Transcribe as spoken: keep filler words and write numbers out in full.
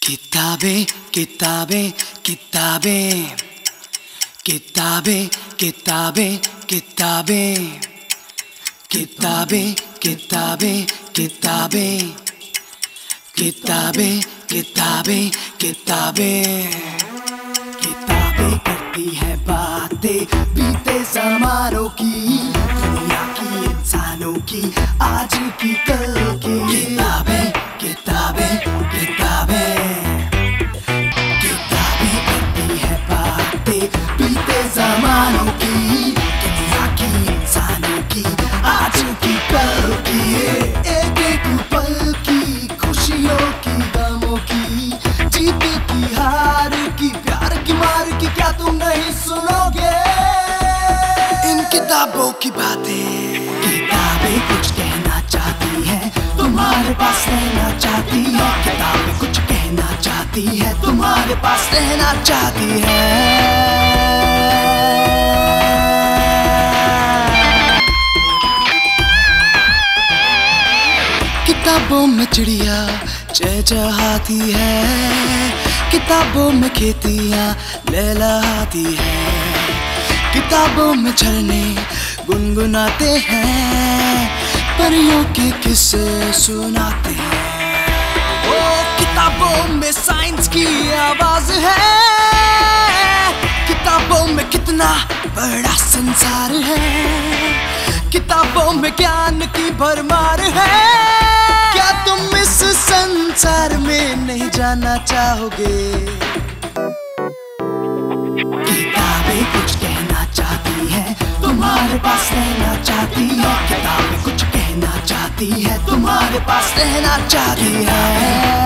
किताबें किताबें किताबें किताबें किताबें किताबें किताबें किताबें किताबें किताबें किताबें किताबें किताबें करती है बातें बीते ज़मानों की, दुनिया की, इंसानों की, आज की कल की। किताबें किताबें किताबें किताबें करती है बातें बीते ज़मानों की, दुनिया की, इंसानों की, आज की कल की। एक एक पल की, खुशियों की, गमों की, जीत की, हार की, प्यार की, मार की, क्या तुम नहीं सुनोगे इन किताबों की बातें? किताबें कुछ कहना चाहती है, तुम्हारे पास रहना चाहती है। किताबें कुछ कहना चाहती है, तुम्हारे पास रहना चाहती है। किताबों में चिड़िया चहचहाती है, किताबों में खेतियाँ लहलहाती है, किताबों में झरने गुनगुनाते हैं, परियों के किस्से सुनाते हैं। ओ किताबों में साइंस की आवाज है, किताबों में कितना बड़ा संसार है, किताबों में ज्ञान की भरमार है। क्या तुम इस संसार में नहीं जाना चाहोगे? किताबें कुछ कहना चाहती है, तुम्हारे पास रहना चाहती है। किताबें कुछ कहना चाहती है, तुम्हारे पास रहना चाहती है।